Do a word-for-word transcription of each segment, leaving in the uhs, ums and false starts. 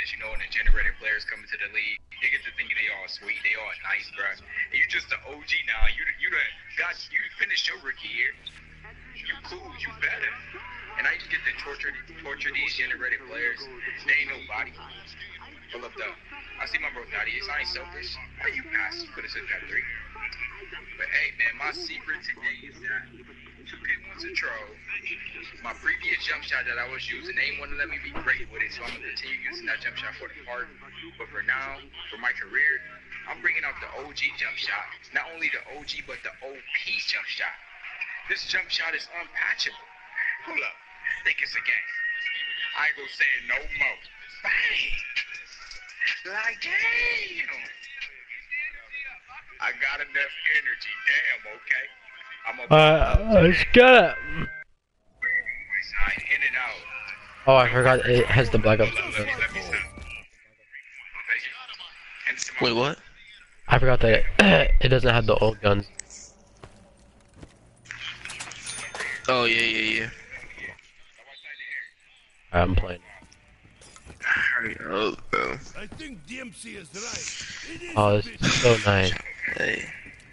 is, you know, when the generated players come into the league, they get to thinking they all sweet, they all nice, bro. And you just an O G now. You you done got you finished your rookie year. You cool, you better. And I just get to torture torture these generated players. They ain't nobody. Pull up though. I see my bro Thaddeus. I ain't selfish. How you pass? You could have said that three. But hey man, my secret today is that two K one's a troll. My previous jump shot that I was using, they ain't want to let me be great with it, so I'm gonna continue using that jump shot for the part. But for now, for my career, I'm bringing out the O G jump shot. Not only the O G, but the O P jump shot. This jump shot is unpatchable. Hold up, think it's a game. I ain't gonna say it no more. Bang! Like damn! I got enough energy. Damn, okay. I'm a Uh, let's get it. In and out. Oh, I forgot it has the black ops. Wait, what? I forgot that it, it doesn't have the old guns. Oh yeah, yeah, yeah. I'm playing. Oh, bro. I think D M C is right. It is Oh, this is so nice. Hey.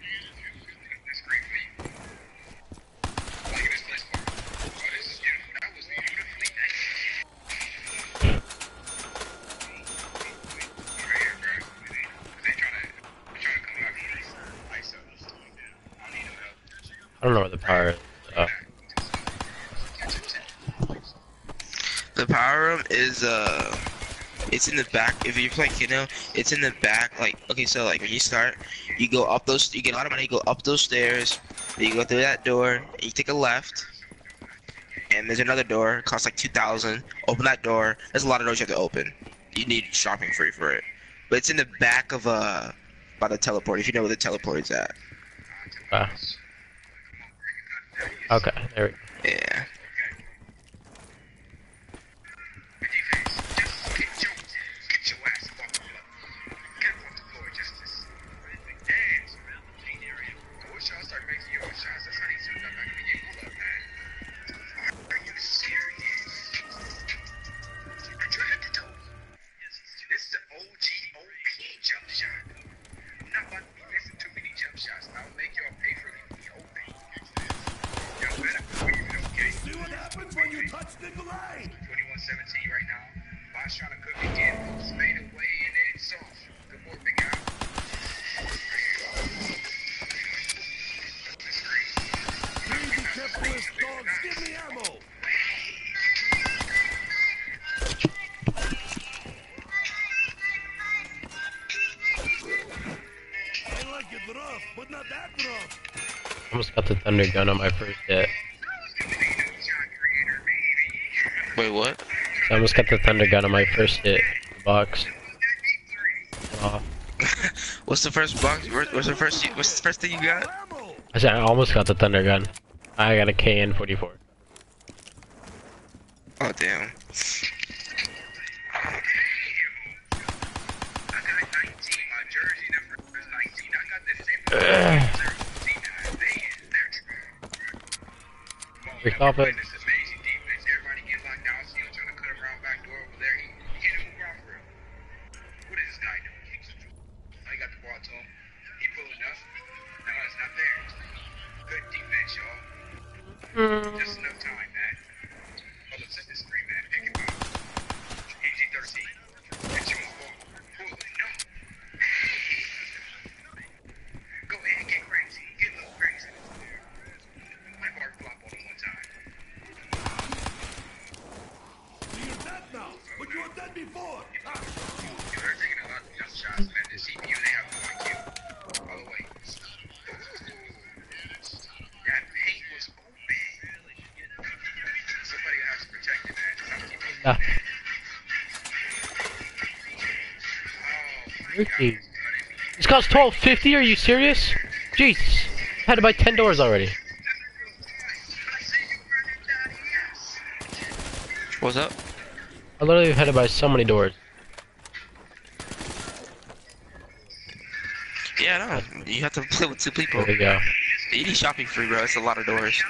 I don't know where the power is. Oh. The power room is uh, it's in the back. If you're playing Kino, it's in the back. Like, okay, so like when you start, you go up those. You get a lot of money. You go up those stairs. Then you go through that door. And you take a left. And there's another door. It costs like two thousand. Open that door. There's a lot of doors you have to open. You need shopping free for it. But it's in the back of uh, by the teleport. If you know where the teleport is at. Ah. Okay, there we go. Yeah. Almost got the thunder gun on my first hit. Wait, what? I almost got the thunder gun on my first hit. The box. Oh. What's the first box? What's the first? What's the first thing you got? I said I almost got the thunder gun. I got a K N forty-four. Oh damn. Pick off it. Mm. Just enough time, man. Hold up, set this screen, man. Pick him up. A G thirteen. Get you on ball. Pull it. No. Go ahead, get crazy. Get a little crazy. My bark flop on him one time. You're dead now, but you were dead before. Ah. They're taking a lot of jump shots, man. The C P U, they have no I Q. All the way. That paint was open. Somebody has to protect it, man. Ah. Ricky. This costs twelve fifty. Are you serious? Jesus. I had to buy ten doors already. What's up? I literally had to buy so many doors. Yeah, no. You have to play with two people. There we go. You need shopping free, bro. It's a lot of doors.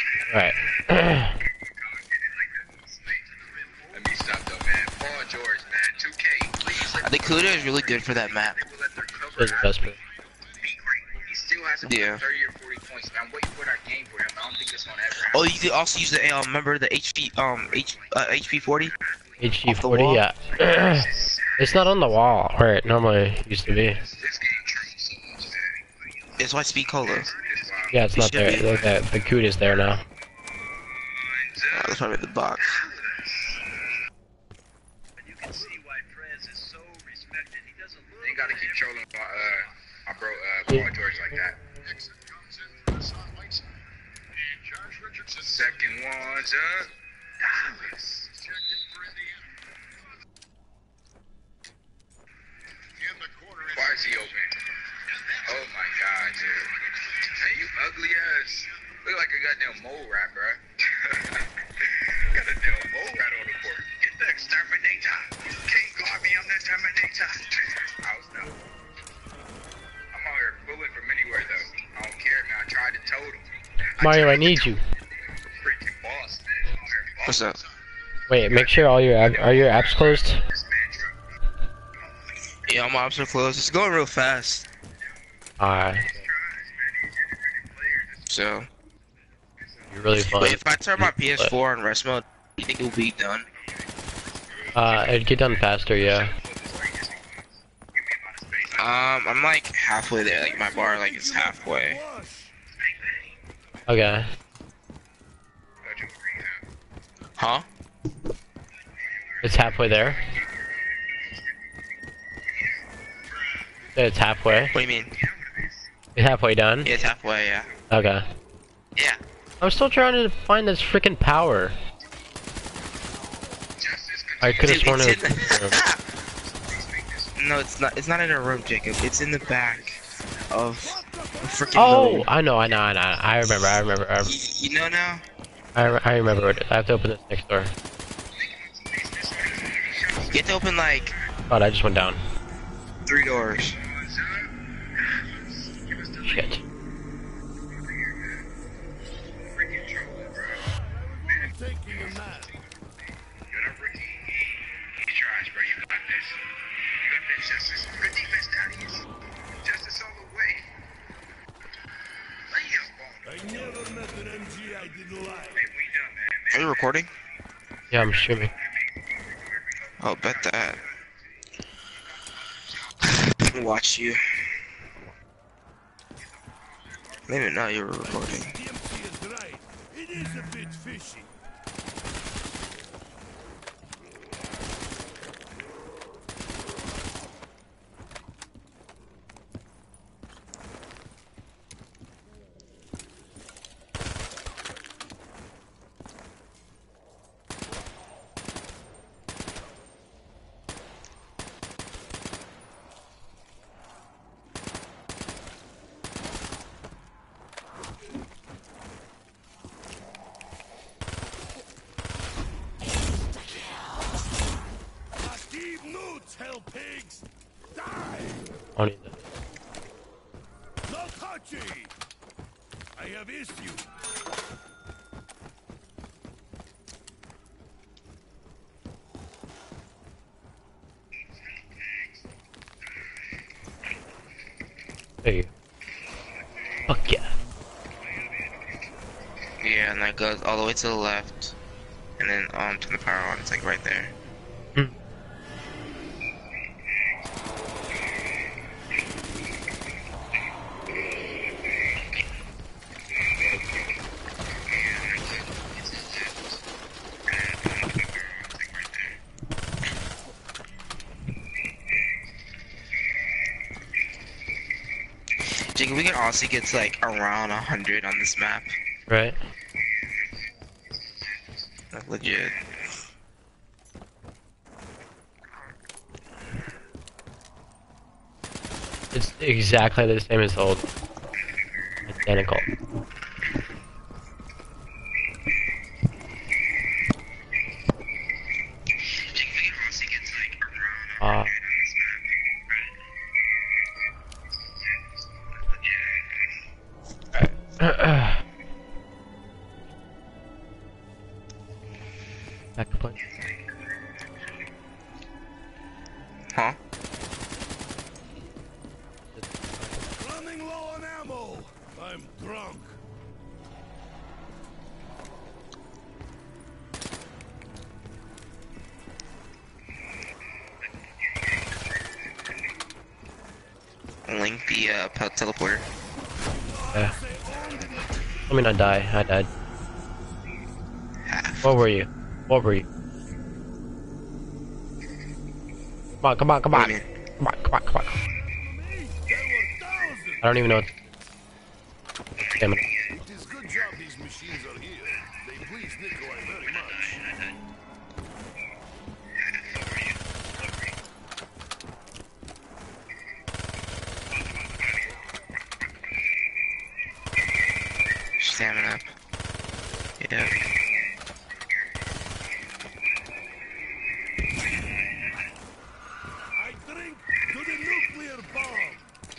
Alright. Let me stop though, man. Paul George, man. Kuda is really good for that map. People let their cover He's the best player. be great. He still has to put Yeah. thirty or forty points. And I'm waiting for that game for him. I don't think it's gonna ever happen. Oh, you could also use the um, remember the H P um H uh, H P forty? H G Off the forty, wall? yeah. It's not on the wall where it normally used to be. This game changed so much that It's why Speed Cola. it's wild. Yeah, it's not there. The, the, the coot is there now. Oh, that's probably the box. You can see why Prez is so respected. He doesn't look. They gotta keep trolling my uh my bro uh Paul George like that. Second one's up. Dallas. Why is he open? Oh my god, dude. Hey, you ugly ass. Look like a goddamn mole rat, bro. Got a damn mole rat on the court. Get the exterminator. You can't guard me, I'm the exterminator. I was dumb. I'm out here pulling from anywhere though. I don't care, man. I tried to told him. Mario, I need you. Freaking boss, man. What's up? Wait, make sure all your ab- are your apps closed? This man truck. Yeah, my ops are closed. It's going real fast. Alright, So, you're really fun. but if I turn my P S four on rest mode, you think it'll be done? Uh, it'd get done faster, yeah. Um, I'm like halfway there. Like my bar, like is halfway. Okay. Huh? It's halfway there? It's halfway? What do you mean? It's halfway done? Yeah, it's halfway. Yeah. Okay. Yeah. I'm still trying to find this freaking power. I could have Dude, sworn it's it in was. the- No, it's not. It's not in a room, Jacob. It's in the back of a freaking. Oh, building. I know, I know, I know. I remember, I remember. I, You, you know now? I, I remember it. I have to open this next door. You have to open like God, I just went down. three doors. Shit. Taking a nap. I never met an M G I didn't like. Are you recording? Yeah, I'm streaming. I'll bet that. Watch you. Maybe not. You were recording. The M C is right. It is a bit fishy. Steve Newts, hell pigs! Die! I don't need that. No touchy! I have issue. There you go. Fuck yeah. Yeah, and that goes all the way to the left, and then um turn the power on. It's like right there. Hmm. Jacob, we can honestly get to like around a hundred on this map. Right? Like legit. It's exactly the same as old. Identical. Jacob, we can honestly get to like around a Uh, hundred on this map. Back point. Huh? uh, pe- teleporter. Yeah. I mean, I die. I died. Half. What were you? What were you? Come on, come on, come What on. do you mean? Come on, come on, come on. Me, there were thousands. I don't even know what. Damn it. It is good job these machines are here. They please Nikolai very much. Stamina. Yeah. I drink to the nuclear bomb.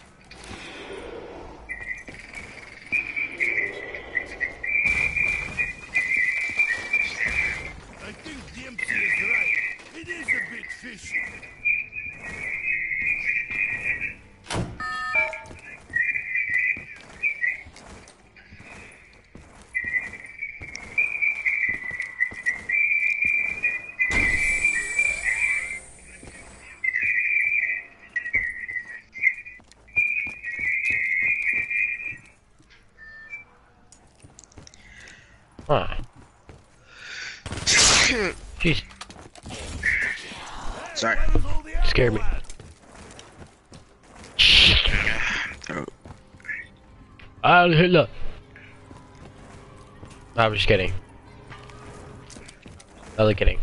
I think Dempsey is right. It is a bit fishy. Huh. Jeez, Sorry. Where is all the ammo scared me. at? Throat. I'll Hitler. I was just kidding. Only kidding.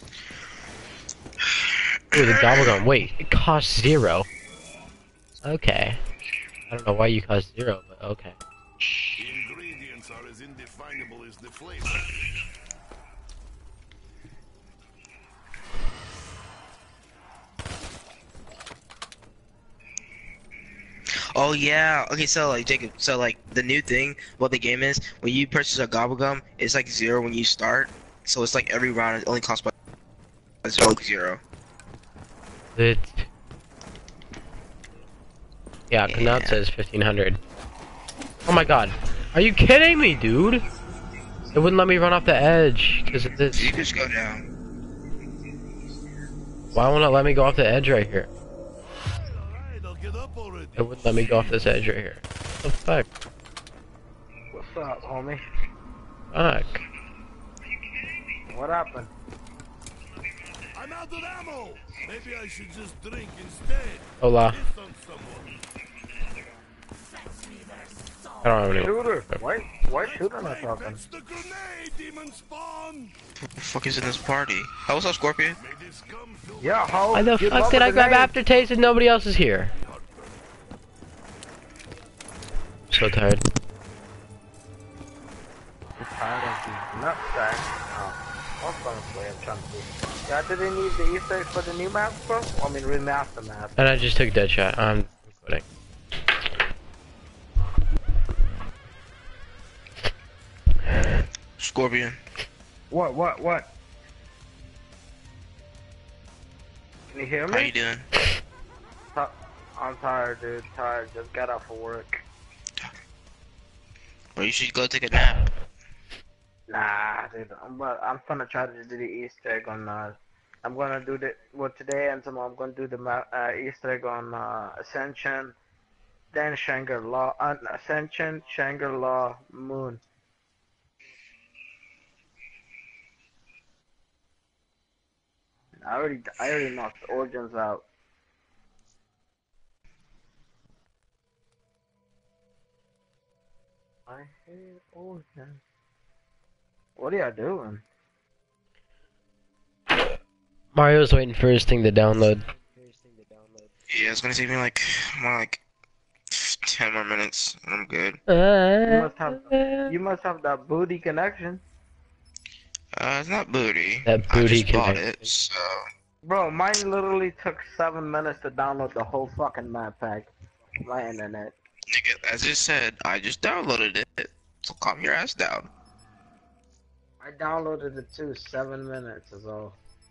Ooh, the gobblegum. Wait, it costs zero. Okay. I don't know why you cost zero, but okay. The ingredients are as indefinable as the flavor. Oh yeah. Okay, so like Jacob, so like the new thing, what the game is, when you purchase a gobblegum, it's like zero when you start. So it's like every round it only costs by zero. Like zero. It. Yeah, 'cause now it Yeah. says fifteen hundred. Oh my god. Are you kidding me, dude? It wouldn't let me run off the edge because of this. You just go down. Why won't it let me go off the edge right here? Alright, I'll get up already. It wouldn't let me go off this edge right here. What the fuck? What's up, homie? Fuck. What happened? I'm out of ammo. Maybe I should just drink instead. Hola. Piss on someone. I don't have any. Shooter. Why? Why shooter not Hey, talking? fetch the grenade, demon spawn. What the fuck is in this party? Oh, what's up, Scorpion? May this scum fill Yeah, how? Why the you fuck love did a I grab grenade. aftertaste and nobody else is here? I'm so tired. I'm tired of these nutsack. Oh, what's on the way I'm trying to do? Yeah, did they need the Easter eggs for the new map, bro? I mean, remaster map. And I just took Deadshot. I'm quitting. Scorpion. What? What? What? Can you hear How you me? doing? Ti- I'm tired, dude. Tired. Just got off of work. Or you should go take a nap. Nah, dude. I'm, but I'm gonna try to do the Easter egg on. Uh, I'm gonna do the well today and tomorrow. I'm gonna do the ma- uh, Easter egg on uh, Ascension, then Shangri-La. Uh, Ascension, Shangri-La, Moon. I already, I already knocked the Origins out. I hate Origins. What are y'all doing? Mario's waiting for his thing to download. Yeah, it's gonna take me like more like ten more minutes, and I'm good. You must have, you must have that booty connection, Uh, it's not booty. That I booty just bought connection. it, so bro. Mine literally took seven minutes to download the whole fucking map pack. My internet. nigga, as I said, I just downloaded it. So calm your ass down. I downloaded it too. Seven minutes is all.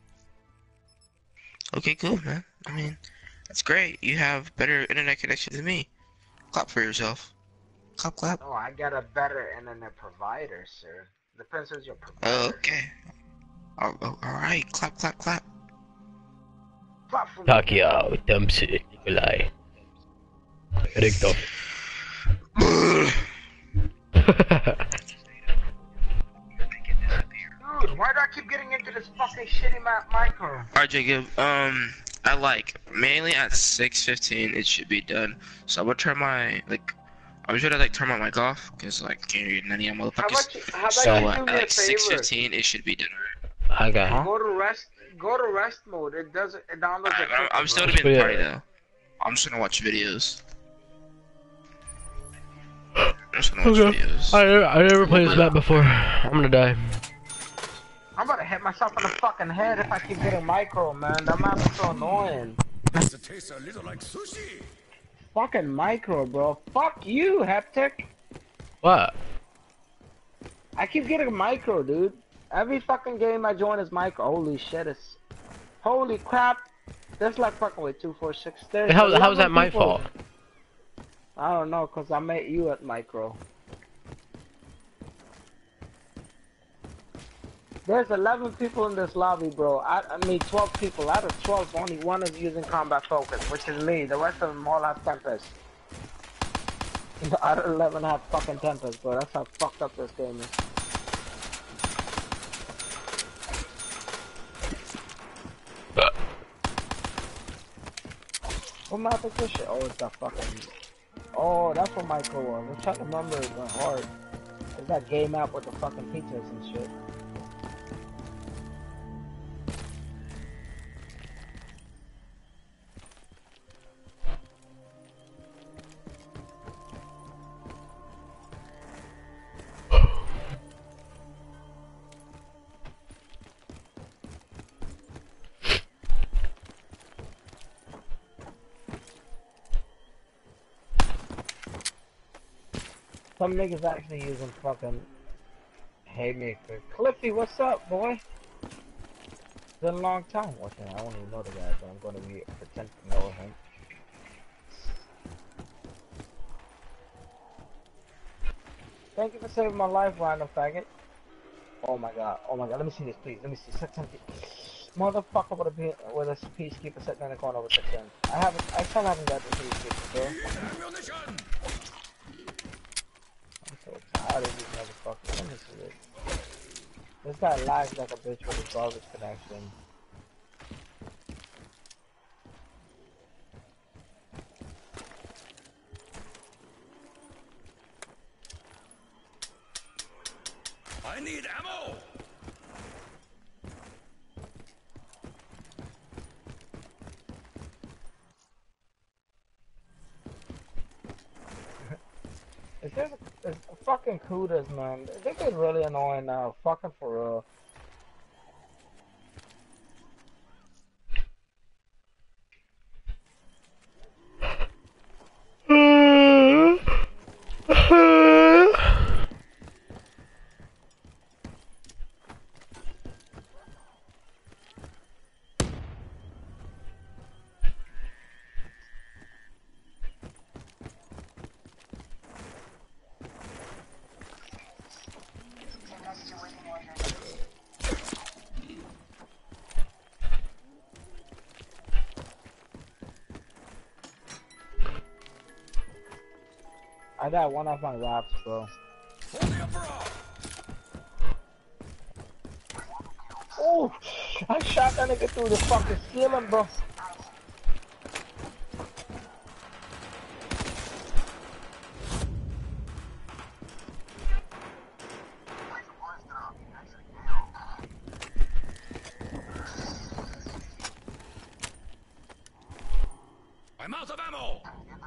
Okay, cool, man. I mean, that's great. You have better internet connection than me. Clap for yourself. Clap, clap. Oh, I got a better internet provider, sir. Depends who's your provider. Oh, okay. Oh, oh, all right. Clap, clap, clap. Fuck for me. Fuck you, Dempsey, Nikolai. Addicto. Dude, why do I keep getting into this fucking shitty map micro? Alright, Jacob. Um, I like mainly at six fifteen it should be done. So I'm gonna turn my like, I'm sure to like turn my mic off because like I can't hear none of you How motherfuckers. about you, how about So you uh, do at me a like six favor? fifteen it should be done. I got. Huh? Go to rest. Go to rest mode. It doesn't. It downloads Alright, it but I'm, quicker, I'm still bro. gonna be in the Yeah. party though. I'm just gonna watch videos. I'm just gonna watch Okay. videos. I I never played this map before. I'm gonna die. I'm about to hit myself in the fucking head if I keep getting micro, man. That map is so annoying. It tastes a little like sushi. Fucking micro, bro. Fuck you, Heptic. What? I keep getting micro, dude. Every fucking game I join is micro. Holy shit, it's... Holy crap. That's like fucking with two four six. There's How how's that eleven my people. fault? I don't know, cause I met you at micro. There's eleven people in this lobby, bro. I, I mean twelve people. Out of twelve, only one is using combat focus, which is me. The rest of them all have Tempest. Out of eleven have fucking Tempest, bro. That's how fucked up this game is. What map is this shit? Oh, it's that fucking... Oh, that's what Micro was. I'm trying to remember it went hard. It's that game map with the fucking pizzas and shit. Some niggas actually using fucking Haymaker. Cliffy, what's up, boy? It's been a long time. Watching, I don't even know the guy, but I'm gonna be pretend to know him. Thank you for saving my life, random faggot. Oh my god, oh my god, let me see this, please. Let me see. six ten. Motherfucker with a be with a peacekeeper sitting in the corner with six ten. I haven't, I still haven't got the peacekeeper, bro. Ammunition. I'm so tired of these motherfuckers. Let me see this. This guy lags like a bitch with his garbage connection. I need ammo. Is this is fucking kudos, man? They get really annoying now. Fucking for real. I got one off my wraps, bro. Hold the upper arm. Oh, I shot that nigga through the fucking ceiling, bro. I'm out of ammo.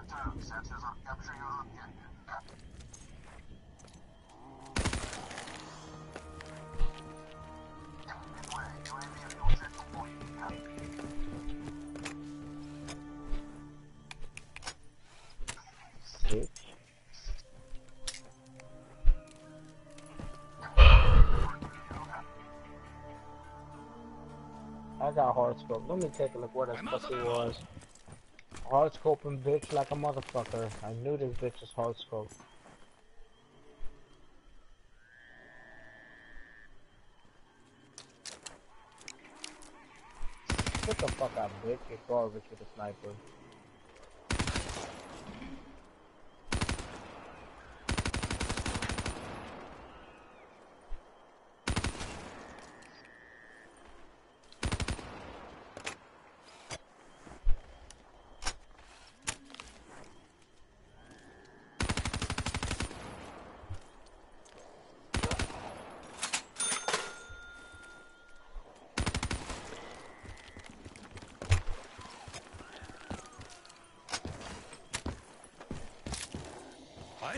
Bitch. I got hard scope. Let me take a look where this pussy was. Hard scoping bitch like a motherfucker. I knew this bitch was hard scope. Get the fuck out, bitch. You're garbage with a sniper.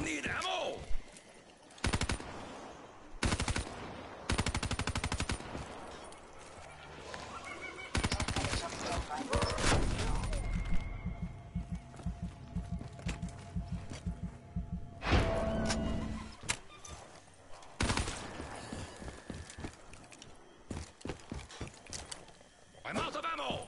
need ammo! I'm out of ammo!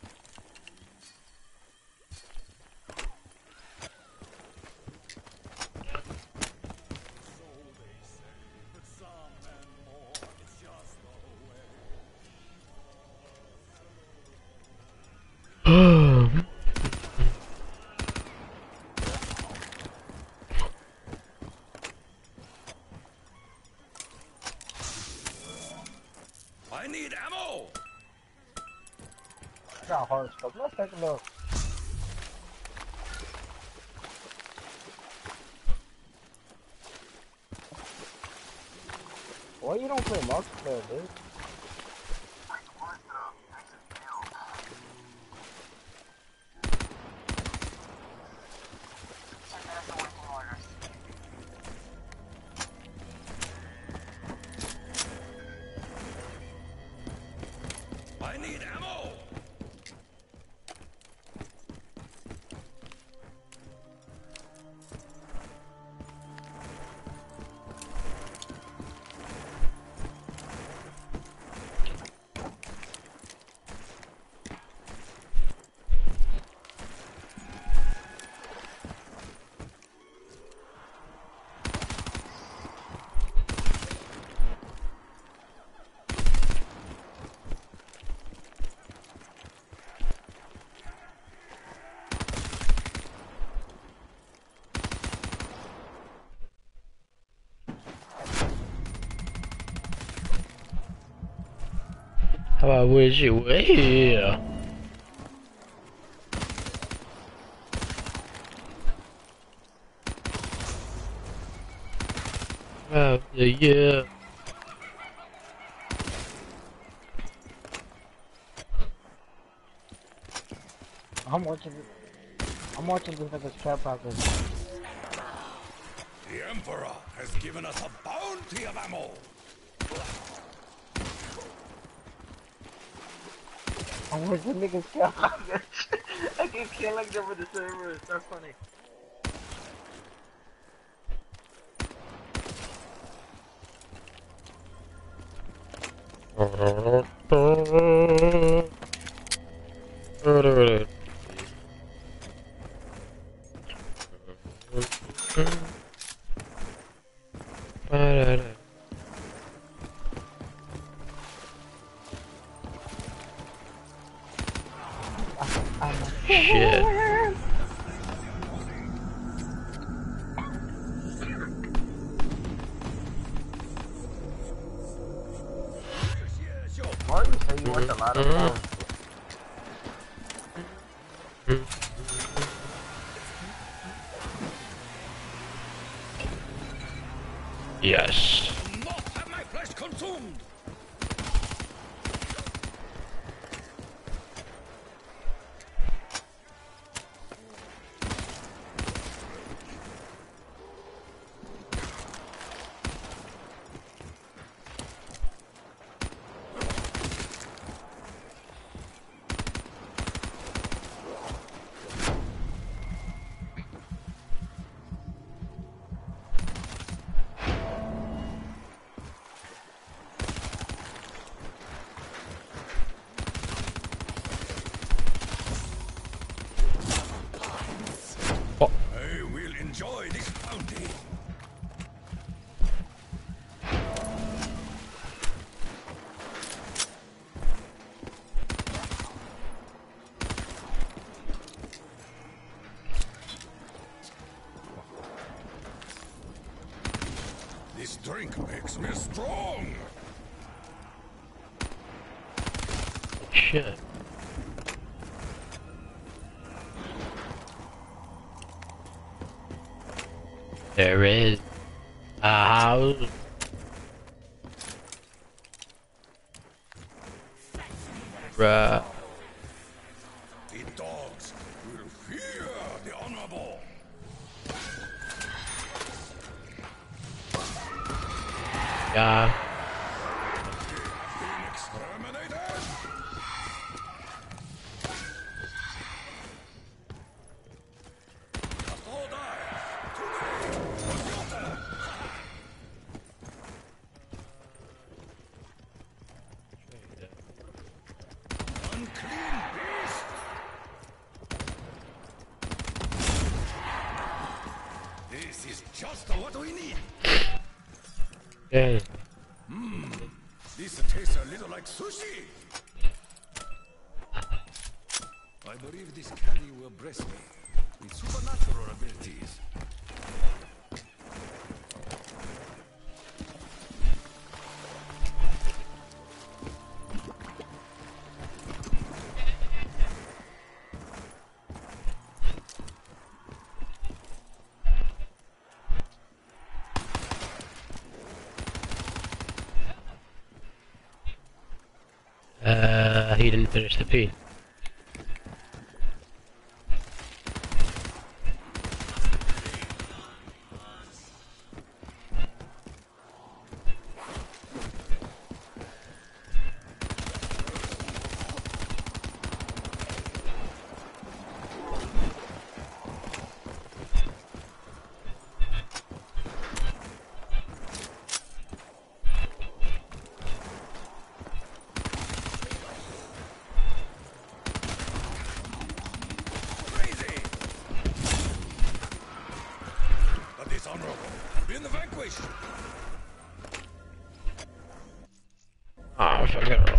I need ammo! Got horoscope. Let's take a look. Why you don't play multiplayer, dude? I need ammo! How I wish you were here. Oh, yeah. I'm watching. I'm watching this like a strap package. The Emperor has given us a bounty of ammo! I'm watching niggas strap package. I keep killing them with the servers. That's funny. Shit. Why do you say you watch a lot of porn? Yes. Not have my flesh consumed! I will enjoy this bounty. This drink makes me strong. Shit. There is a house. Bruh. The dogs will fear the honorable. Yeah. This is just what we need. Yeah. This tastes a little like sushi. I believe this candy will bless me with supernatural abilities. Uh, he didn't finish the P. Crazy! But dishonorable. Been vanquished. Ah, fuck it.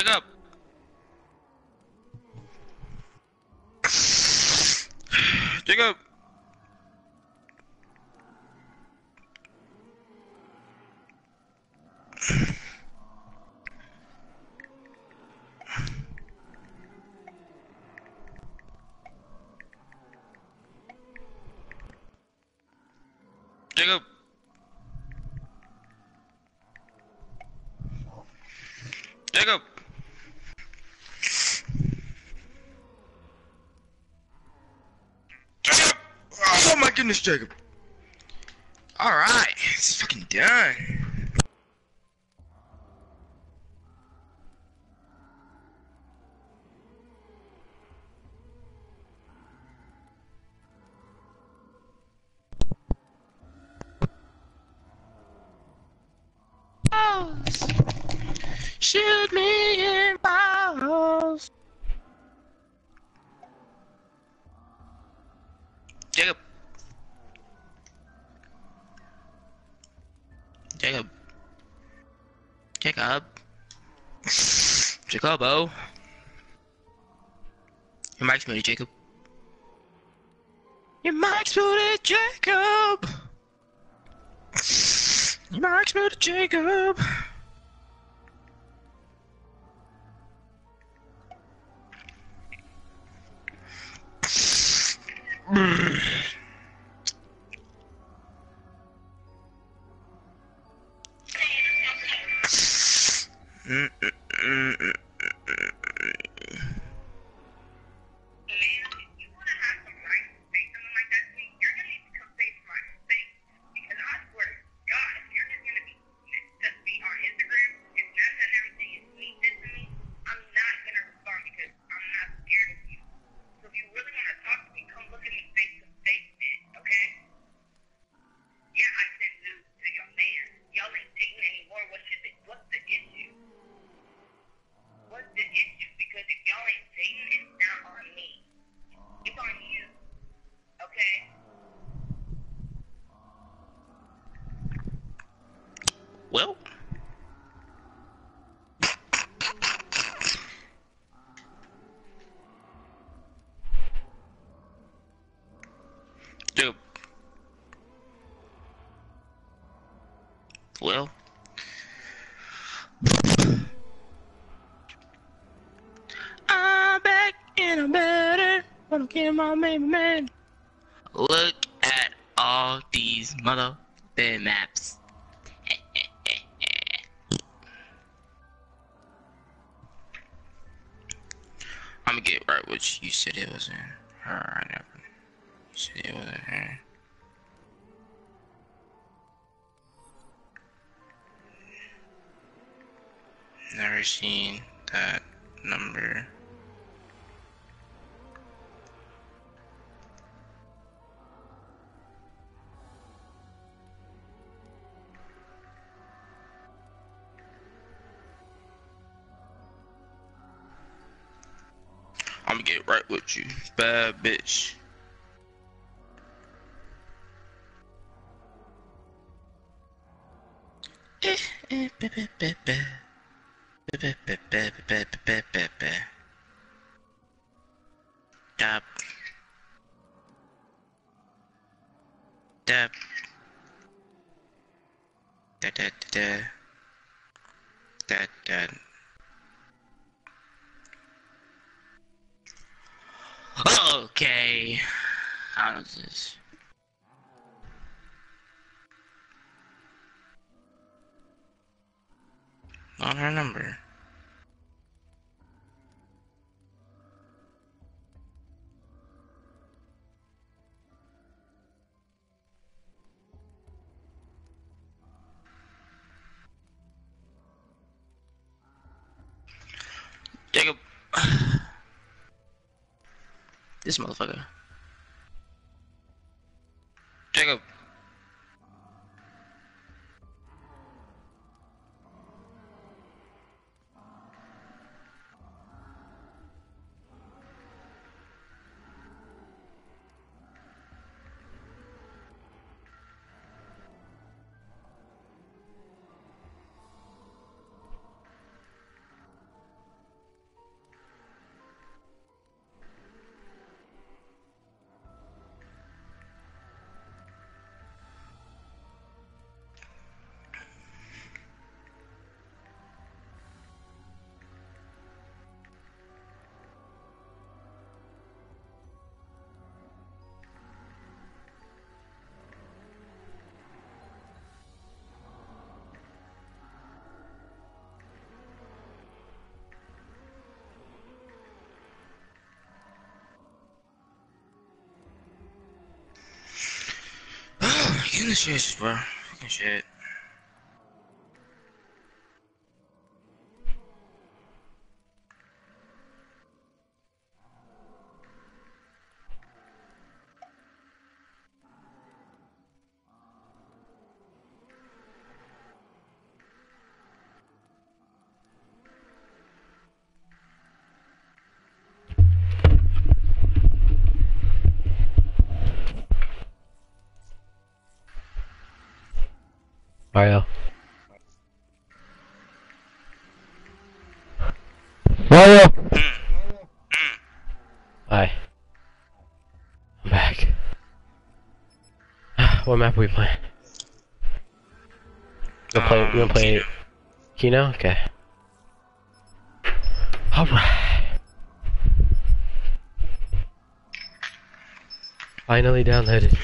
Jacob. Jacob. Jacob. Jacob. Jacob. Oh my goodness, Jacob. All right, it's fucking done. Shoot me in balls. Jacob. Jacob. Jacob. Jacobo. Your mic's muted, Jacob. Your mic's muted, Jacob. Your mic's muted, Jacob. Mm. Mm, mm, mm, mm. Well, dude. Well, I'm back and I'm better. Wanna kill my baby man. Look at all these mother maps. I'm gonna get right what you said it was in her. I never. You said it was in her. Never seen that number. I'm gonna get right with you, bad bitch. Dab. Dab. Da da da da da. Okay. How does this? Not her number. Jacob. This motherfucker. Jacob. Shit, bro. Fucking shit. Mario. Mario! Hi. I'm back. What map are we playing? You wanna play, you wanna play Um, Kino? Okay. Alright. Finally downloaded.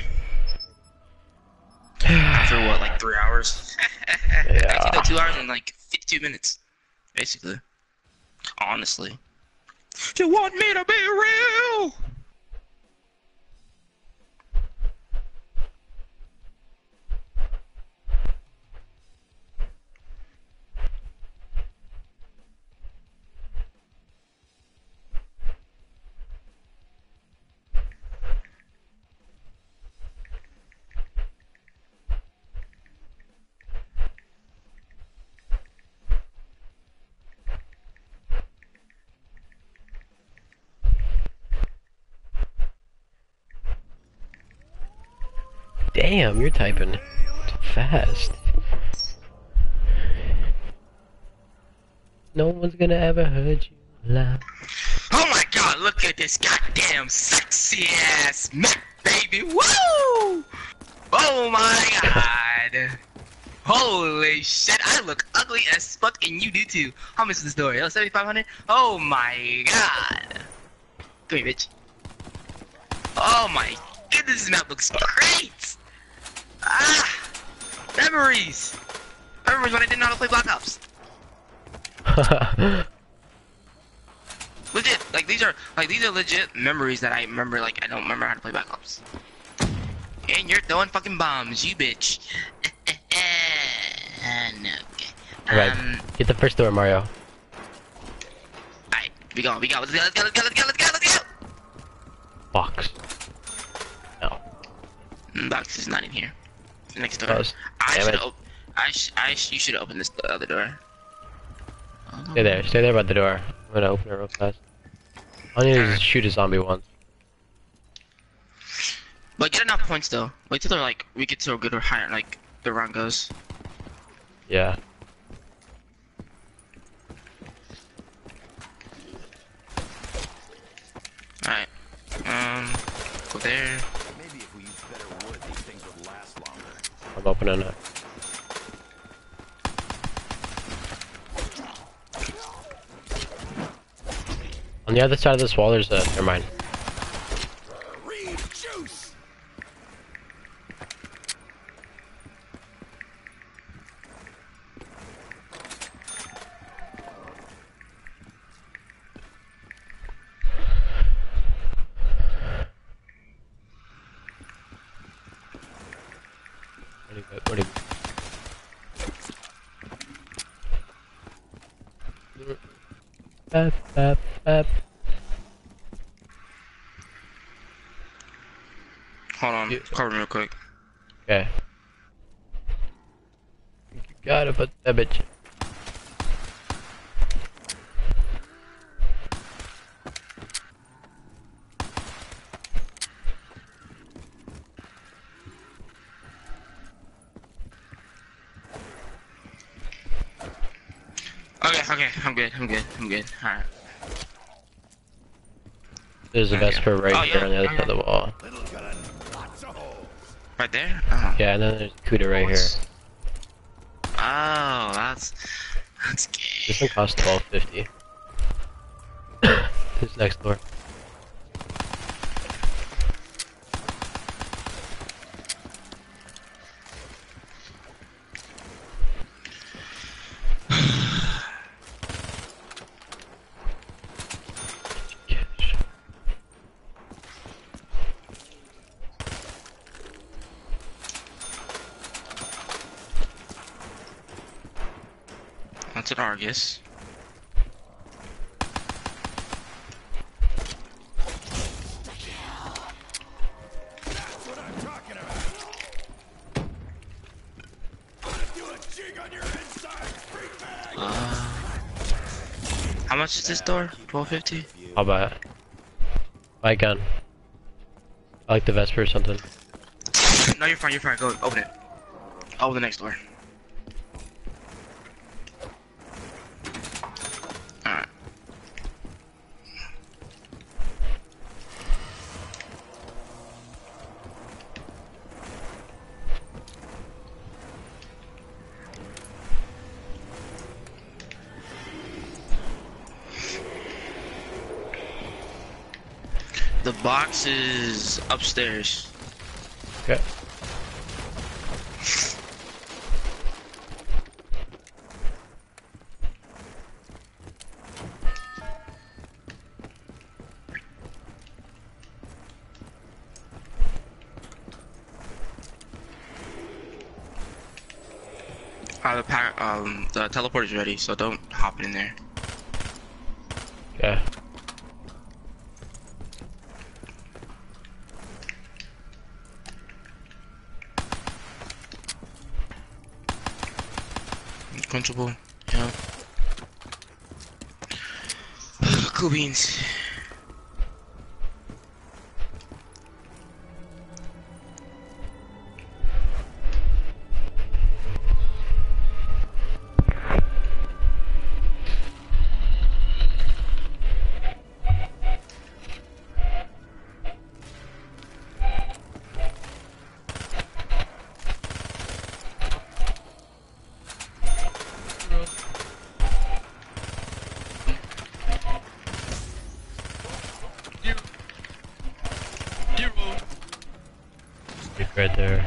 After what, like three hours? Yeah. Actually, no, two hours and like fifty-two minutes, basically. Honestly. You want me to be real? Damn, you're typing fast. No one's gonna ever hurt you loud. Oh my god, look at this goddamn sexy ass mech, baby! Woo! Oh my god! Holy shit, I look ugly as fuck and you do too. How much is this door? Oh, seventy-five hundred? Oh my god! Come here, bitch. Oh my goodness, this map looks great! Ah! Memories! Memories when I didn't know how to play Black Ops. Legit, like these are like these are legit memories that I remember. Like I don't remember how to play Black Ops. And you're throwing fucking bombs, you bitch. No, okay. Alright, Um, get the first door, Mario. alright, we go, we go, let's go, let's go, let's go, let's go, let's go, let's go. Box. No. Mm, Box is not in here. It's next door. Close. I Damn should it. op- I sh I sh you should open this other door. Stay there. Stay there by the door. I'm gonna open it real fast. All I need is to shoot a zombie once. But get enough points though. Wait till they're like we get to a good or higher like the run goes. Yeah. Alright. Um go there. Maybe if we use better wood, these things would last longer. I'm opening it. On the other side of this wall, there's a. Never mind. Reed juice! What do you got? What do you... Bap, bap, bap. Hold on, Yeah. cover me real quick. Okay. You gotta put that bitch. Okay, okay, I'm good, I'm good, I'm good. Alright. There's a Okay. Vesper right Oh, here yeah. on the other side of the wall. Little gun, lots of holes. Right there? Oh. Yeah, and then there's Cuda right here. Oh, that's that's gay. This one costs twelve fifty. This next door. haunted Argus. That's what I'm talking about. Wanna do a jig on your inside, freak bag? Uh, how much is this door? twelve fifty? I'll buy it. Buy a gun. I like the Vesper or something. No, you're fine, you're fine. Go, open it. Open the next door. Alright. The box is upstairs. Okay. Uh, the pack, um, the teleport is ready, so don't hop in there. Okay. Comfortable, yeah. Cool beans. Right there.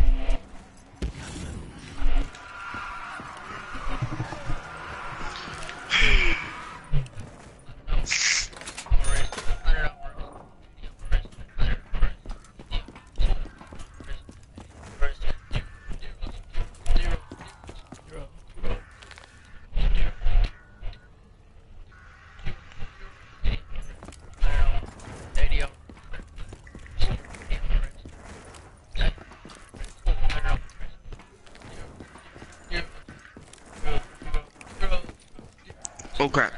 Oh crap.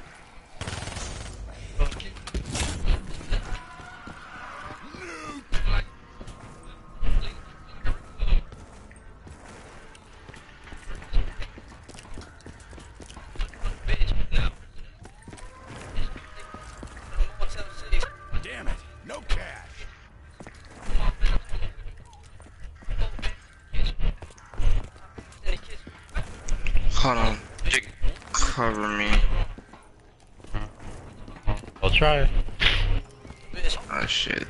Damn it, no cash. Hold on. Jig, cover me. I'll try. Oh shit.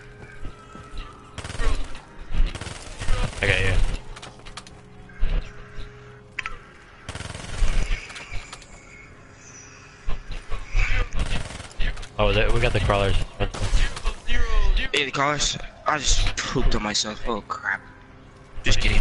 I got you. Oh, they, we got the crawlers. Hey, the cars. I just pooped on myself. Oh crap. Just kidding.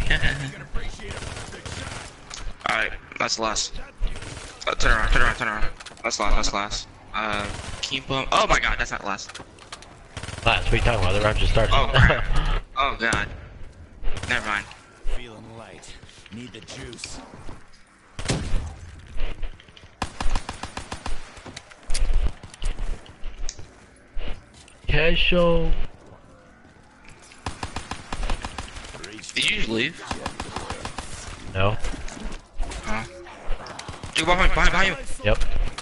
Alright, that's the last. Uh, turn around, turn around, turn around. That's last, that's last. Uh, keep up. Oh my god, that's not last. Last, what are you talking about? The round just started. Oh crap. Oh god. Never mind. Feeling light. Need the juice. Casual. Did you just leave? No. Huh? Dude, behind, behind, behind you. Yep.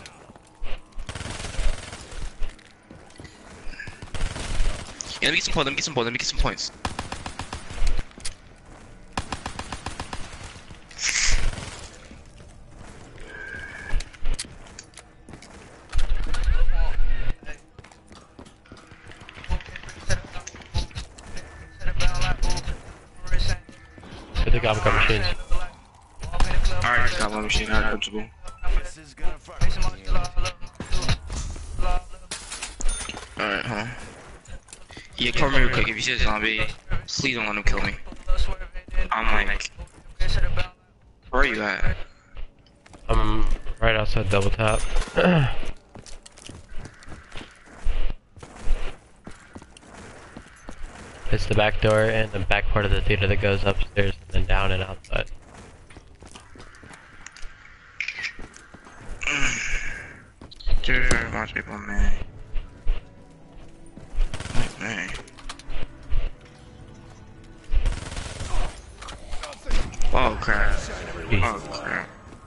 Yeah, let me get some points, let me get some points, let me get some points. Get the gobble gobble machines. Alright, got one machine, not comfortable. This is gonna fuck with me. Alright, huh? Yeah, cover me real quick. If you see a zombie, please don't let him kill me. I'm like, where are you at? I'm Right outside double tap. It's the back door and the back part of the theater that goes upstairs and then down and outside. Dude, very much people, man. Like, man. Oh crap. Oh crap.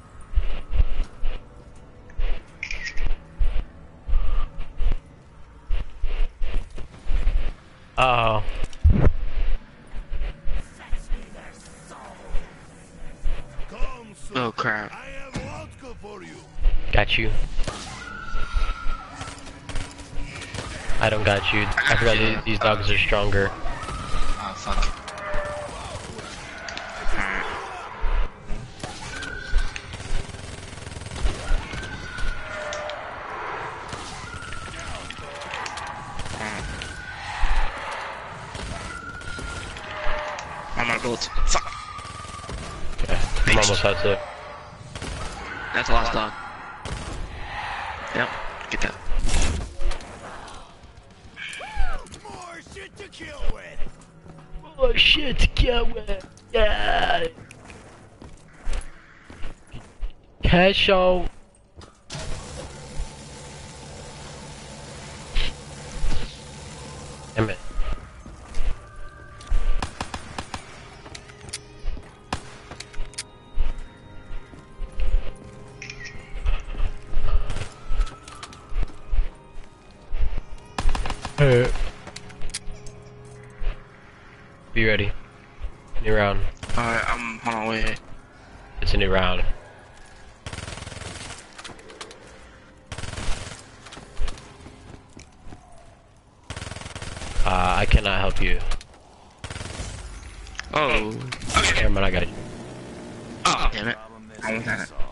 Uh oh. Come, sir. Oh crap. I have vodka for you. Got you. I don't got you. I forgot these, these dogs are stronger. Oh fuck. Alright. I'm on a boat. Fuck. Okay, I'm almost out to. That's the last dog. Yep. Get that. More shit to kill with. Oh shit, get with. Yeah. Cash out. Damn it. Hey. Be ready. New round. Alright, I'm on my way. It's a new round. Uh, I cannot help you. Oh. Never mind, I got you. Oh, damn it. Problem is I was at it. solved.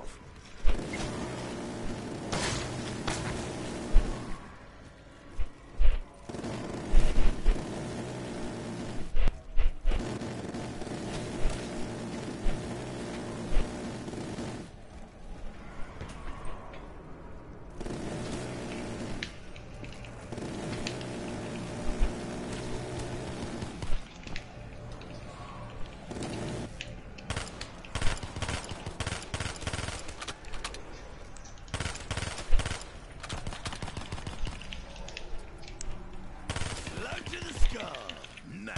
Look to the skull. Nice.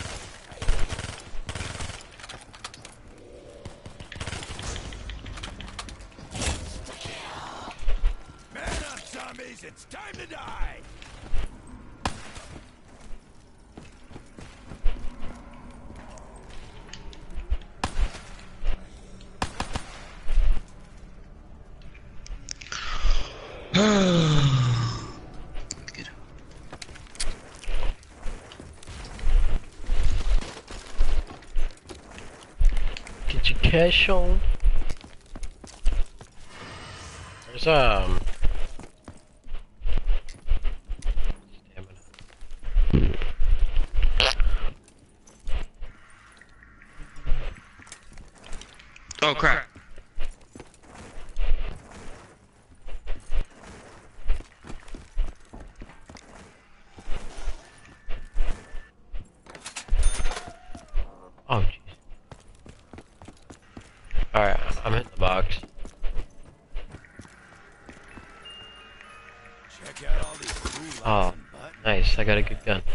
Man up, zombies! It's time to die. Good. Get your cash on. There's um. Stamina. Oh crap. Oh jeez. Alright, I'm in the box. Check out all these cool lights Oh, and buttons. nice. I got a good gun.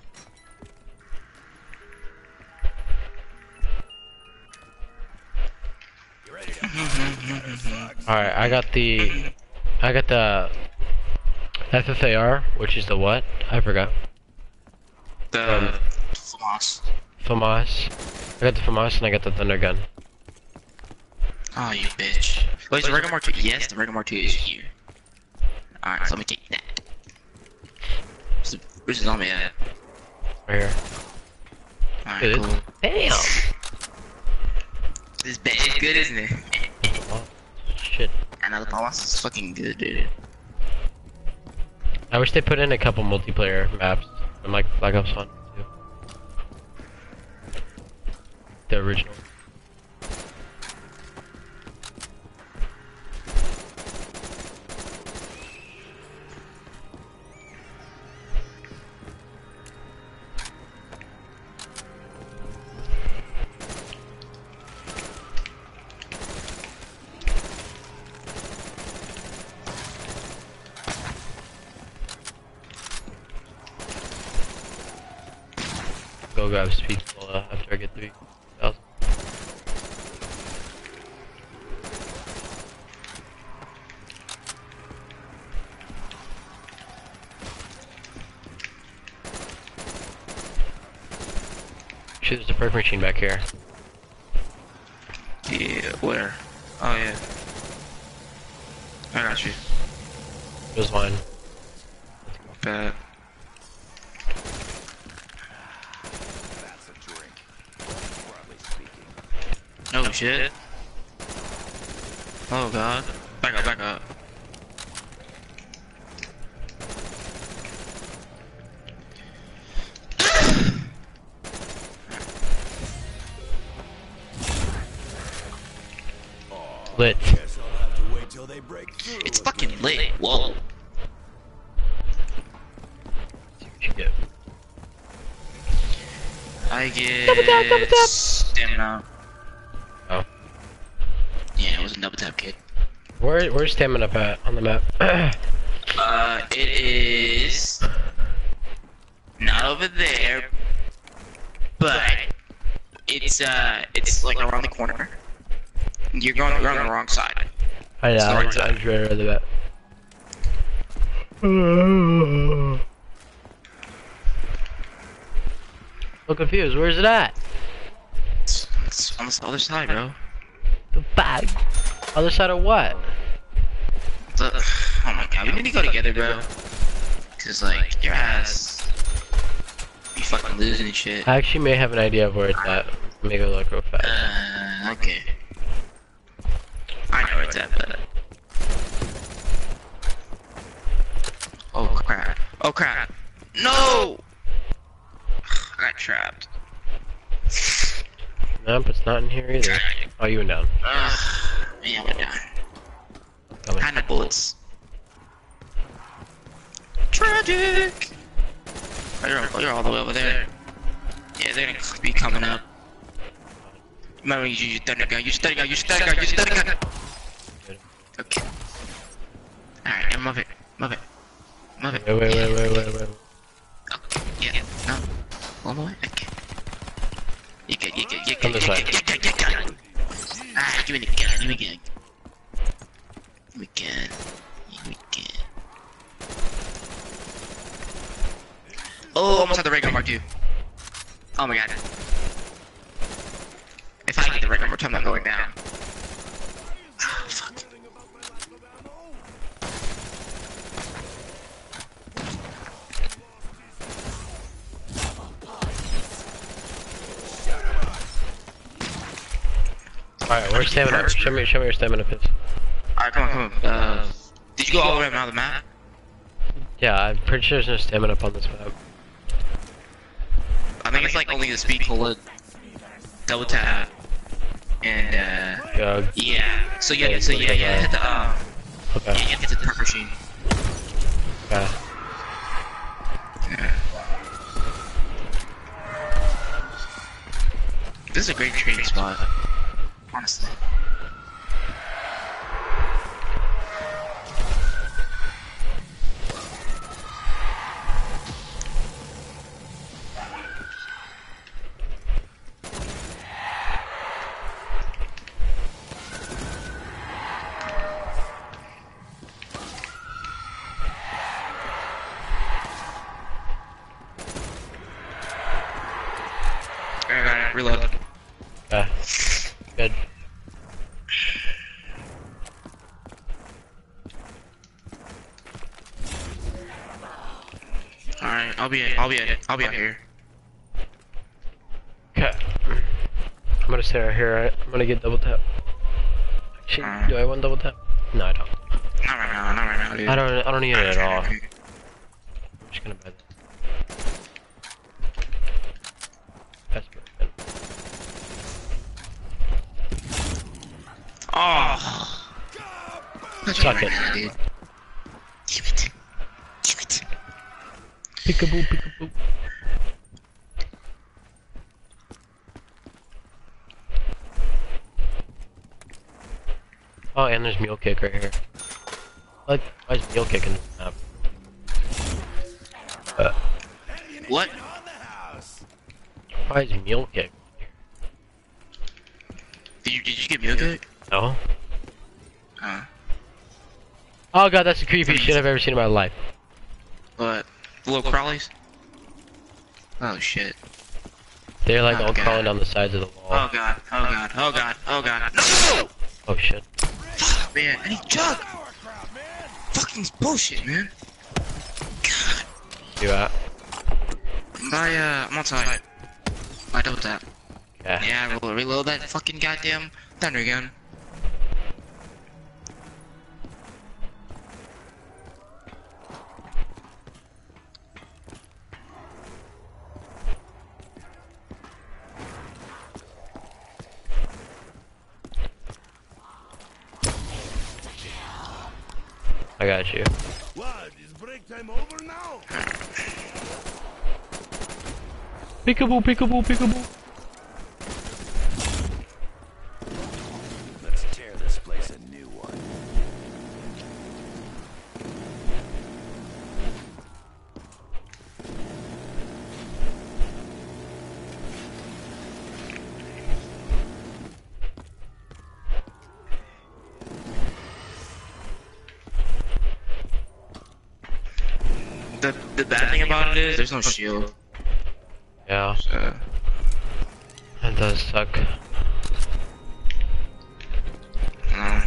You ready to fight, motherfuckers? Alright, I got the. I got the. F F A R, which is the what? I forgot. The Um, FAMAS. FAMAS. I got the FAMAS and I got the Thunder Gun. Oh, you bitch. Wait, the regular Mark two? Yes, the regular Mark two is here. Alright, so let me take that. Where's the, where's the zombie at? Right here. Alright, Good. cool. Damn! This bad is good, isn't it? Oh, shit. I know the FAMAS is fucking good, dude. I wish they put in a couple multiplayer maps from like Black Ops one too. The original. go grab speed cola after I get three thousand. Shit, there's a perk machine back here. Yeah, where? Oh yeah. I got you. There's one. Bad. That's a drink. Broadly speaking. Oh shit. Oh god. Back up, back up. Lit. Guess I'll have to wait till they break through. It's fucking lit. Whoa. Shit. I get Double tap, double tap. stamina. Oh. Yeah, it was a double tap kid. Where where's stamina at on the map? Uh, it is not over there, but it's uh, it's like around the corner. You're going around the wrong side. I know, It's the right I'm, side. I'm sure of that. So confused, where's it at? It's, it's on the other side, bro. The bag. Other side of what? The, oh my god, we need to go together, bro. Cause like your ass, be fucking losing and shit. I actually may have an idea of where it's at. Let me go look real fast. Uh, okay. I know where it's at, but. Oh crap! Oh crap! No! I got trapped. Nope, it's not in here either. Oh, you went down. Ugh, yeah, we're down. Coming. Kind of bullets. Tragic! Oh, you're, oh, you're all the way over there. Yeah, they're gonna be coming up. Remember, you use your thunder gun, use your thunder gun, use your thunder gun, use your thunder gun! Okay. Alright, now move it, move it. Move it. Wait, wait, wait, wait, wait, wait. Okay, yeah, no. One more, okay. You good, you good, you Come good, this you way. good, you good, you good. Alright, give me the gun, give me the gun. Give me the gun. Give me the gun. Oh, almost had the ray gun mark too. Oh my god. If I get the ray gun mark, I'm not going down. Ah, fuck. Alright, where's stamina? Show me, show me your stamina pits. Alright, come on, come on. Uh, did you go all the way around the map? Yeah, I'm pretty sure there's no stamina up on this map. I think it's like only the speed cola, double tap, and uh, Go. yeah. So yeah, so yeah, yeah, hit the um, Okay. yeah, you have to hit the perk machine. Okay. Yeah. This is a great trading spot, honestly. Alright, reload. Okay. Good. Alright, I'll be, I'll be, I'll be out here. Okay. I'm gonna stay right here, right? I'm gonna get double tap. Actually, do I want double tap? No, I don't. Not right now, not right now, dude. I don't. I don't need it at all. I'm just gonna buy that. That's perfect. Oh, Suck it. right, dude. Damn it. Damn it. Peekaboo, peekaboo. Oh, and there's mule kick right here. Like, why is mule kick in the map? Uh, What? On the house. Why is Mule Kick? Did you, did you get Mule Kick? No. Uh, Oh god, that's the creepiest shit I've ever seen in my life. what? Little crawlies? Oh shit. They're like Oh, all God. crawling down the sides of the wall. Oh god, oh god, oh god, oh god. No! Oh shit. Fuck, man, I need Jug! Sauerkraut, man. Fucking bullshit, man. God. You at? Bye, uh, I'm outside. I double tap. Yeah. Yeah, we'll reload that fucking goddamn thunder gun. I got you. What? Is break time over now? Peekaboo, peekaboo, peekaboo. Let's tear this place a new one. The the bad thing about it is there's no shield. Yeah, So that does suck. um,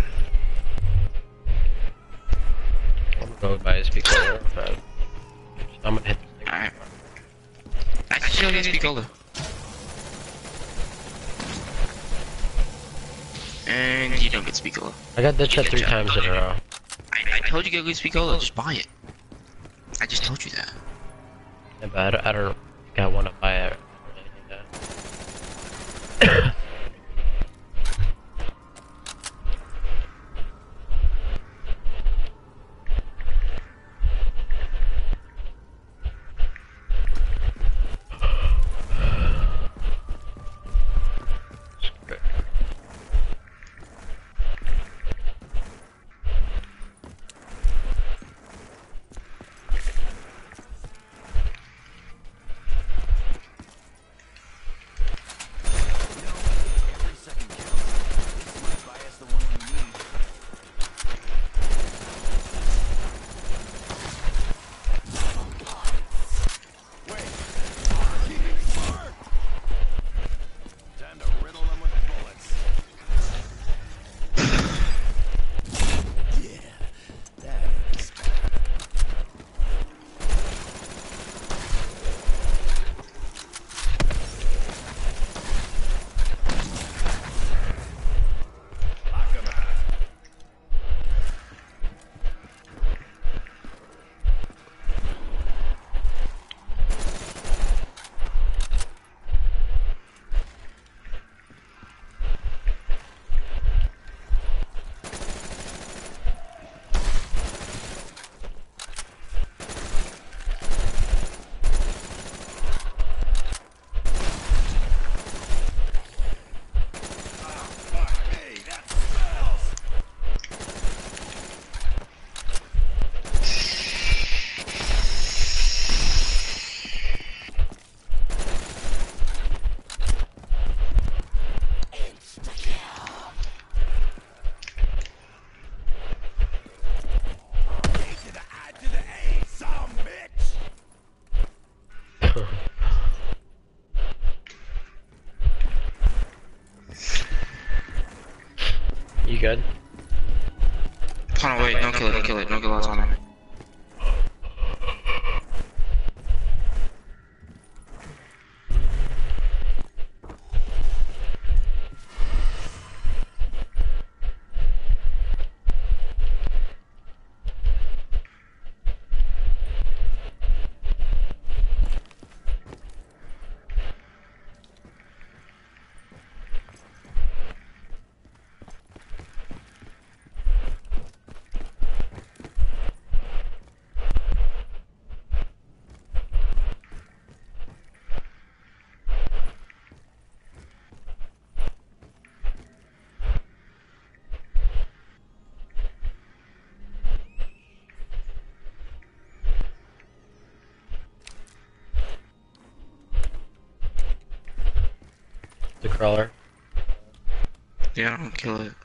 I'm gonna go buy a speaker. But I'm gonna hit this thing. alright. I can show you this Piccolo. And you don't get Piccolo. I got this shit You three get times in a row. I, I told you to get Piccolo, just buy it. I just told you that. Yeah, but I don't, I don't think I want to buy it. Yeah. Every second counts. This might buy us the one we need. Wait. Keep smart. Time to riddle them with bullets. Yeah, that is lock 'em out. Fuck me, that smells! A to the I to the A, some bitch! You good? Hold on, wait, don't kill it, don't kill it, don't kill it, on me. The crawler. Yeah, I'll kill it.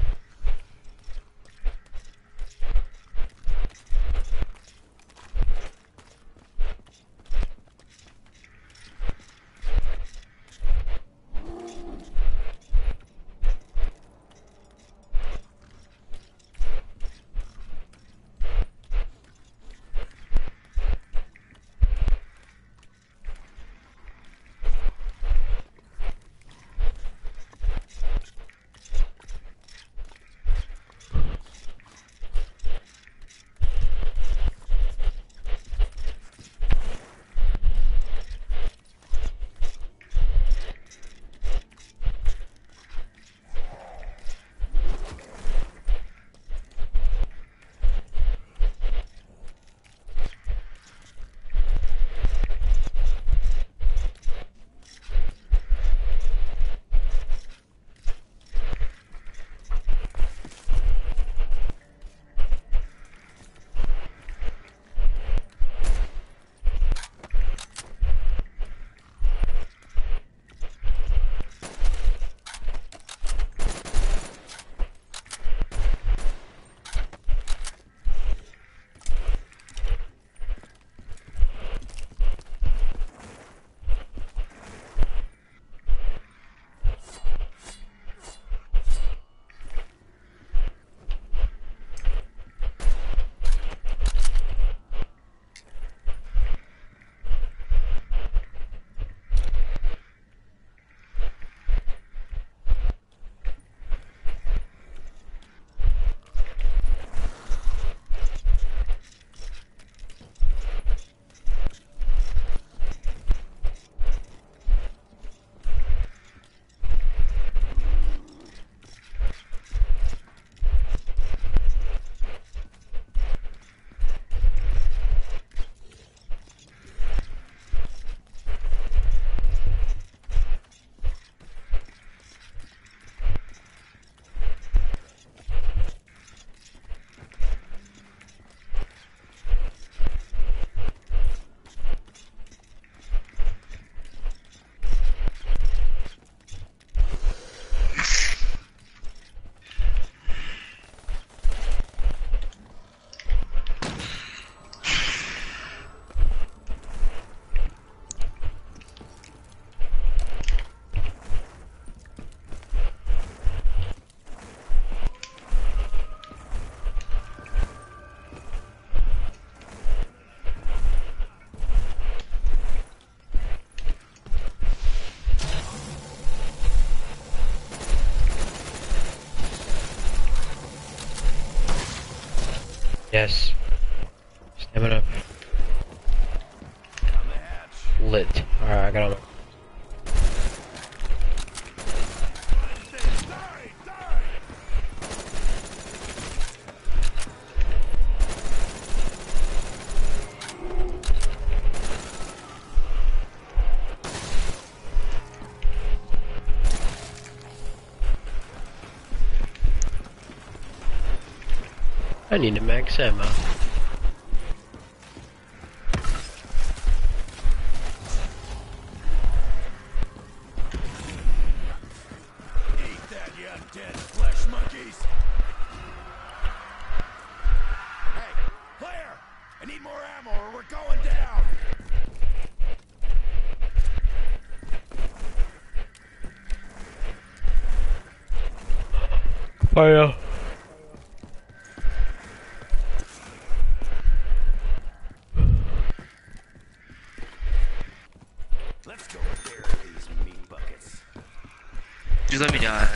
Yes. Stamina. Lit. Alright, I got him. I need a max ammo. Eat that, you undead flesh monkeys! Hey, player! I need more ammo or we're going down! Fire. Let's go bury these meat buckets. Just let me die.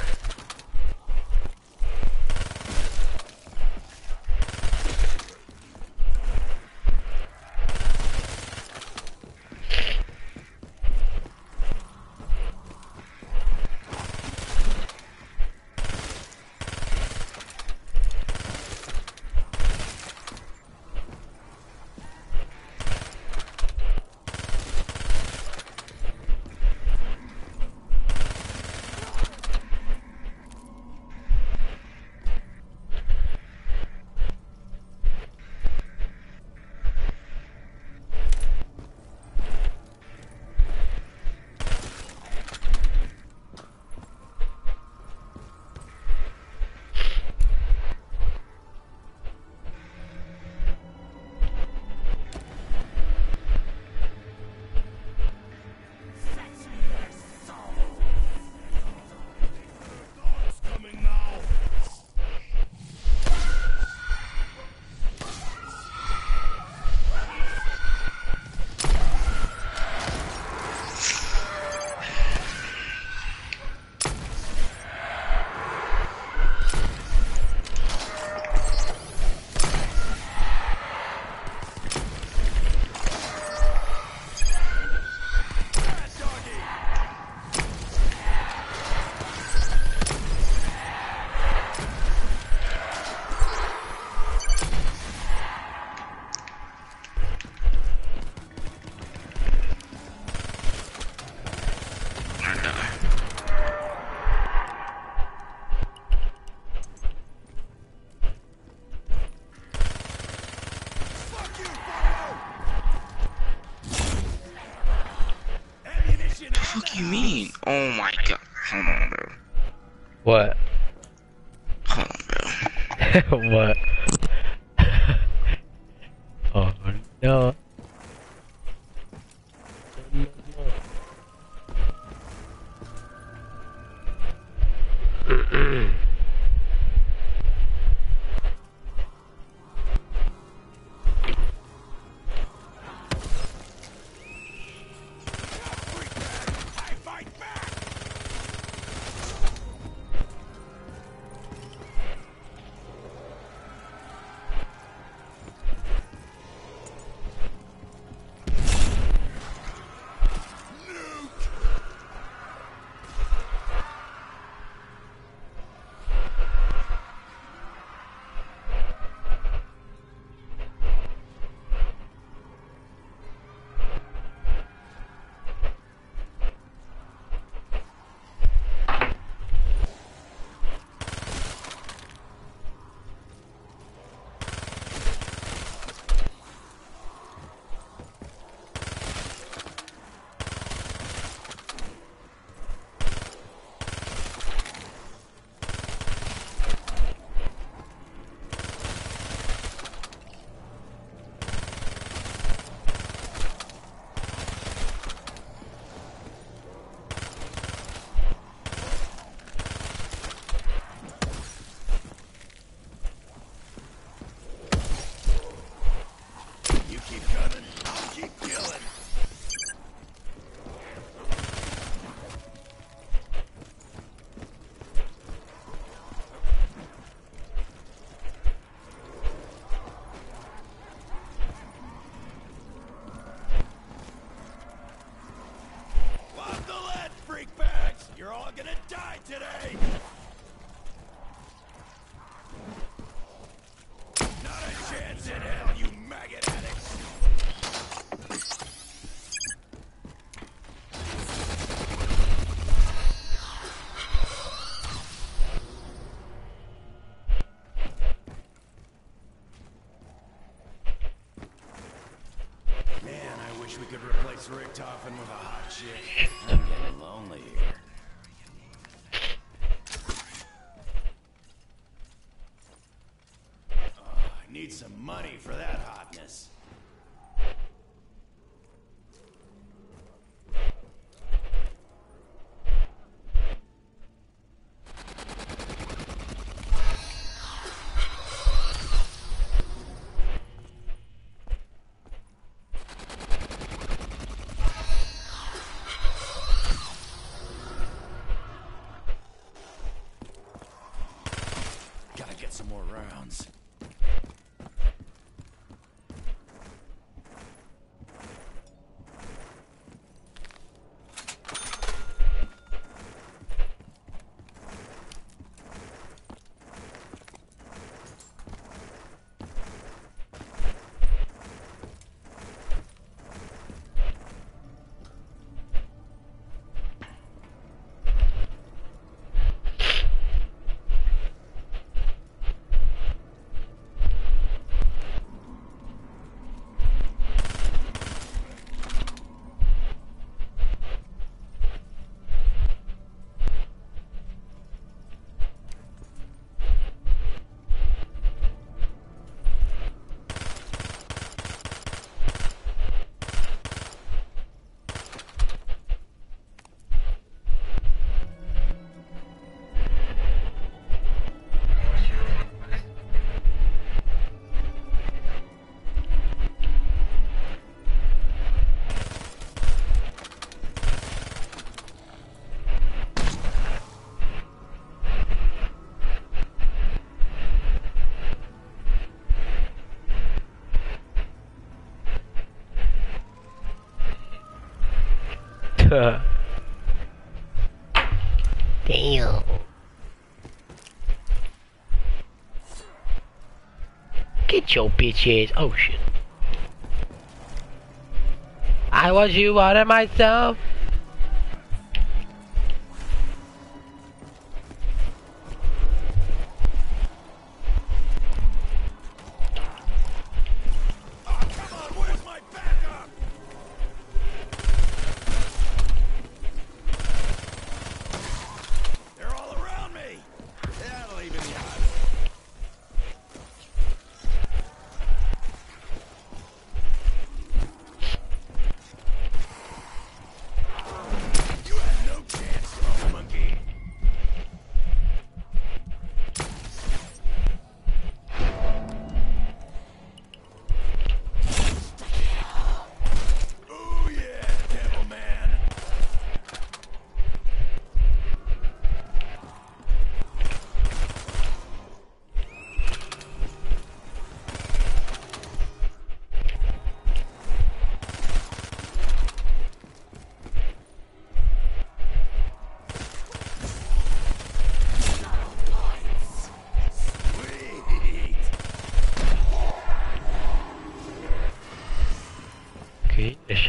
fuck you mean? Oh my god. Hold on, bro. What? Hold on, bro. What? Oh no. I fight back! You keep gunning, I'll keep killing. Lock the lead, freak bags! You're all gonna die today! Not a chance in hell, you maggot addicts! Man, I wish we could replace Richtofen with a hot chick. I'm getting lonely here. Oh, I need some money for that hotness. Gotta get some more rounds. Damn. Get your bitch ass. Oh shit. I was you water myself. Oh, come on, where's my backup?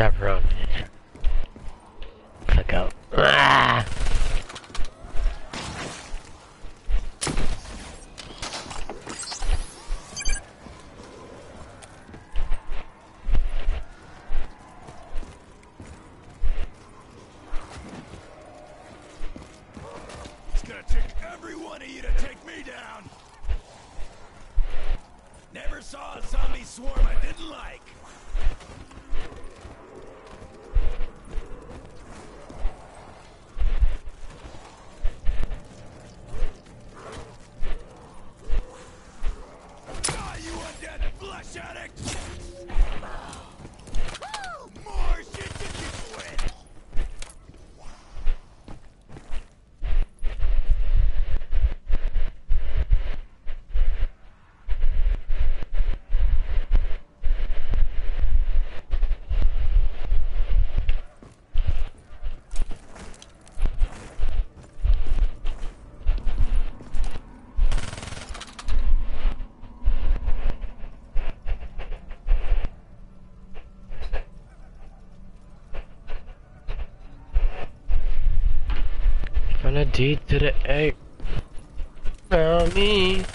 chaperone. Fuck out. Ah! It's gonna take every one of you to take me down. Never saw a zombie swarm I didn't like. Ah, you undead flesh addict! Woo! More shit to deal with! From the D to the A. Found me.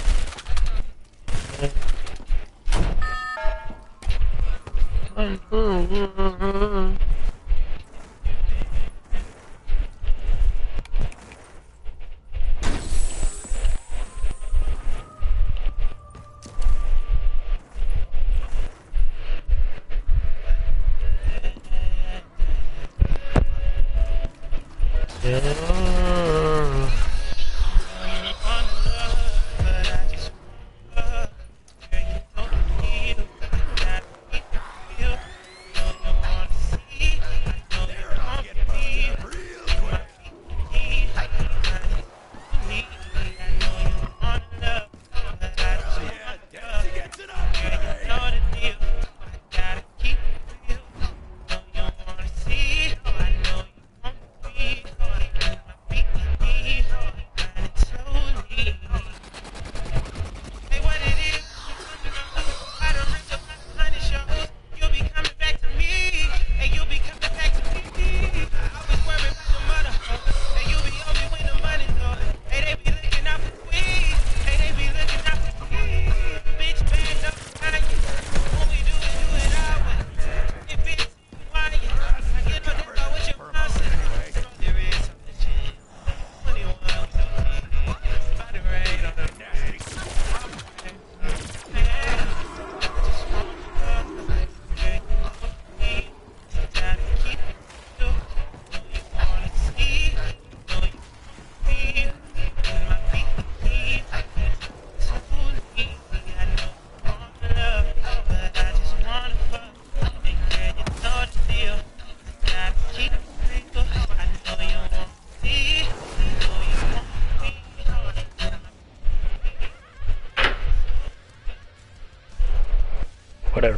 Yeah. Whatever.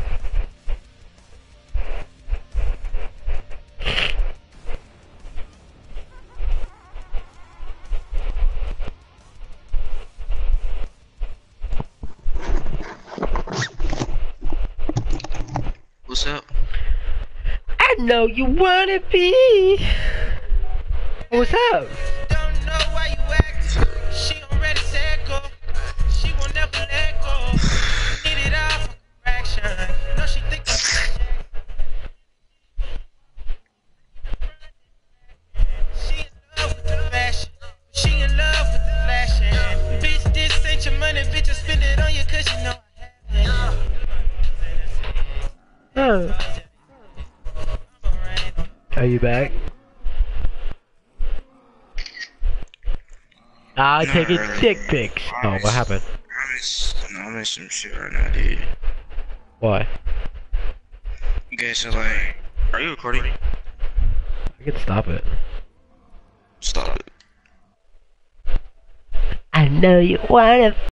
What's up? I know you wanna be. What's up? Don't know why you act. She already said go. She will never let go. Need it all for correction. No, she think I'm She in love with the fashion. She in love with the flashing. Bitch, this ain't your money, bitch. I spend it on you cause you know I have it. Oh. Are you back? I'll take it dick pics. Oh, what happened? I'm in, I'm in some shit right now, dude. Why? Okay, so like, are you recording? I can stop it. Stop it. I know you wanna